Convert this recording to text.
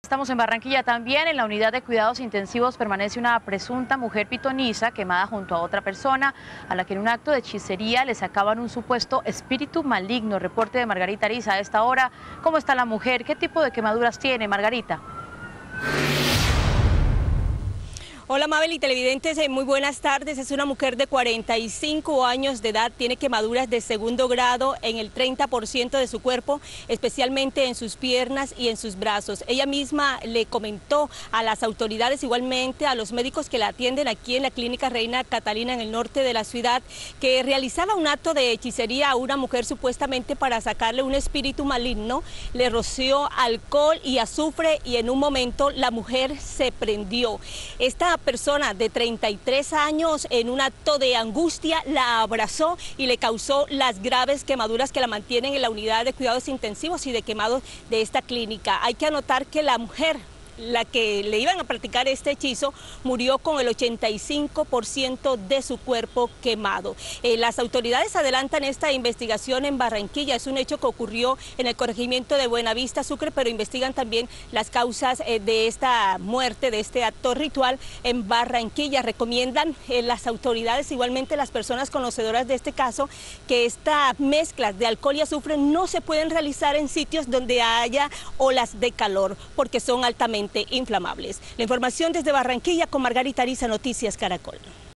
Estamos en Barranquilla también. En la unidad de cuidados intensivos permanece una presunta mujer pitoniza quemada junto a otra persona, a la que en un acto de hechicería le sacaban un supuesto espíritu maligno. Reporte de Margarita Ariza a esta hora. ¿Cómo está la mujer? ¿Qué tipo de quemaduras tiene, Margarita? Hola Mabel y televidentes, muy buenas tardes. Es una mujer de 45 años de edad, tiene quemaduras de segundo grado en el 30% de su cuerpo, especialmente en sus piernas y en sus brazos. Ella misma le comentó a las autoridades, igualmente a los médicos que la atienden aquí en la clínica Reina Catalina en el norte de la ciudad, que realizaba un acto de hechicería a una mujer supuestamente para sacarle un espíritu maligno. Le roció alcohol y azufre y en un momento la mujer se prendió. Esta persona de 33 años, en un acto de angustia, la abrazó y le causó las graves quemaduras que la mantienen en la unidad de cuidados intensivos y de quemados de esta clínica. Hay que anotar que la mujer, la que le iban a practicar este hechizo, murió con el 85% de su cuerpo quemado. Las autoridades adelantan esta investigación en Barranquilla. Es un hecho que ocurrió en el corregimiento de Buenavista, Sucre, pero investigan también las causas de esta muerte, de este acto ritual en Barranquilla. Recomiendan las autoridades, igualmente las personas conocedoras de este caso, que estas mezclas de alcohol y azufre no se pueden realizar en sitios donde haya olas de calor, porque son altamente inflamables. La información desde Barranquilla con Margarita Ariza, Noticias Caracol.